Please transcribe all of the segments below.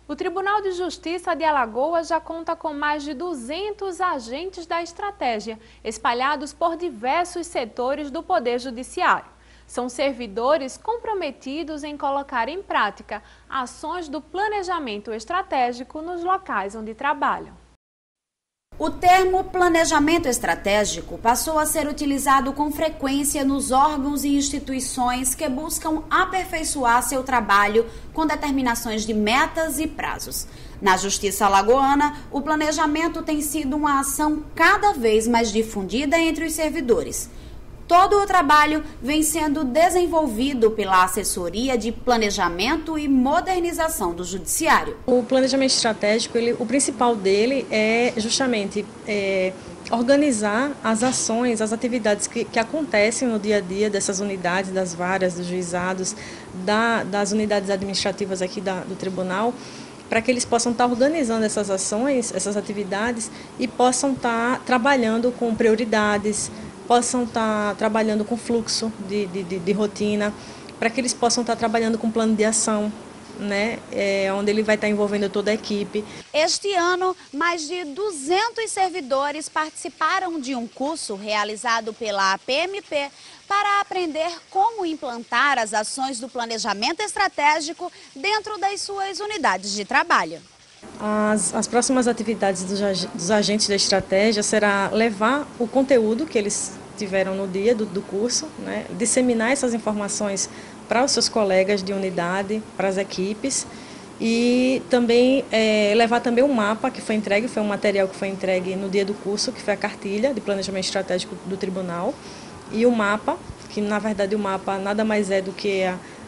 O Tribunal de Justiça de Alagoas já conta com mais de 200 agentes da estratégia, espalhados por diversos setores do Poder Judiciário. São servidores comprometidos em colocar em prática ações do planejamento estratégico nos locais onde trabalham. O termo planejamento estratégico passou a ser utilizado com frequência nos órgãos e instituições que buscam aperfeiçoar seu trabalho com determinações de metas e prazos. Na Justiça Alagoana, o planejamento tem sido uma ação cada vez mais difundida entre os servidores. Todo o trabalho vem sendo desenvolvido pela Assessoria de Planejamento e Modernização do Judiciário. O planejamento estratégico, o principal dele é justamente organizar as ações, as atividades que acontecem no dia a dia dessas unidades, das varas, dos juizados, das unidades administrativas aqui do tribunal, para que eles possam estar organizando essas ações, essas atividades e possam estar trabalhando com prioridades, possam estar trabalhando com fluxo de rotina, para que eles possam estar trabalhando com plano de ação, né? Onde ele vai estar envolvendo toda a equipe. Este ano, mais de 200 servidores participaram de um curso realizado pela APMP para aprender como implantar as ações do planejamento estratégico dentro das suas unidades de trabalho. As próximas atividades dos agentes da estratégia será levar o conteúdo que eles tiveram no dia do curso, né, disseminar essas informações para os seus colegas de unidade, para as equipes e também levar também um mapa que foi entregue, foi um material que foi entregue no dia do curso, que foi a cartilha de planejamento estratégico do tribunal e o mapa, que na verdade o mapa nada mais é do que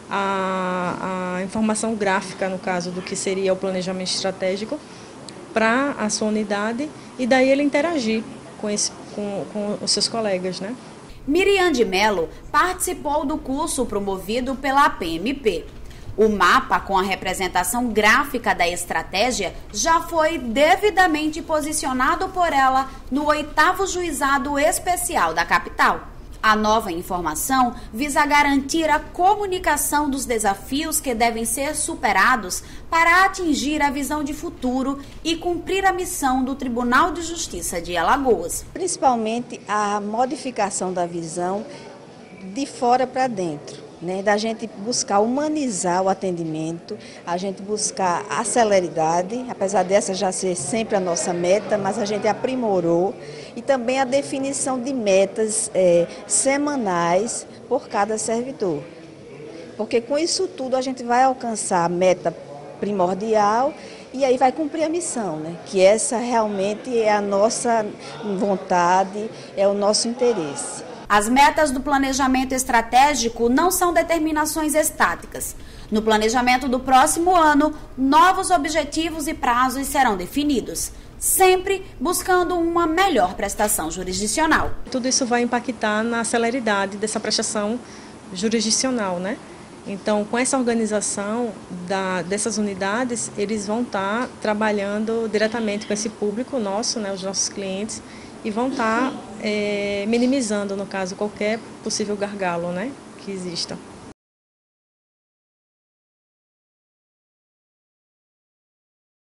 a informação gráfica, no caso, do que seria o planejamento estratégico para a sua unidade e daí ele interagir com os seus colegas, né? Miriam de Mello participou do curso promovido pela APMP. O mapa com a representação gráfica da estratégia já foi devidamente posicionado por ela no 8º Juizado Especial da capital. A nova informação visa garantir a comunicação dos desafios que devem ser superados para atingir a visão de futuro e cumprir a missão do Tribunal de Justiça de Alagoas. Principalmente a modificação da visão de fora para dentro, né? Da gente buscar humanizar o atendimento, a gente buscar a celeridade, apesar dessa já ser sempre a nossa meta, mas a gente aprimorou, e também a definição de metas semanais por cada servidor. Porque com isso tudo a gente vai alcançar a meta primordial e aí vai cumprir a missão, né? Que essa realmente é a nossa vontade, é o nosso interesse. As metas do planejamento estratégico não são determinações estáticas. No planejamento do próximo ano, novos objetivos e prazos serão definidos, sempre buscando uma melhor prestação jurisdicional. Tudo isso vai impactar na celeridade dessa prestação jurisdicional, né? Então, com essa organização dessas unidades, eles vão estar trabalhando diretamente com esse público nosso, né, os nossos clientes, e vão estar minimizando, no caso, qualquer possível gargalo, né, que exista.